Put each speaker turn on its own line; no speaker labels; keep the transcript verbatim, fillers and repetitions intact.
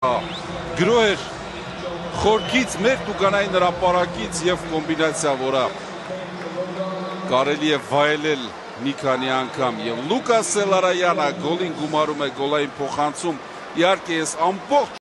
գրոհեր խորքից մեր տուկանային հրապարակից եւ կոմբինացիա, որը կարելի է վայելել մի քանի անգամ, եւ Լուկաս Սելարայանը գոլին գումարում է գոլային փոխանցում, իհարկե ես ամբողջ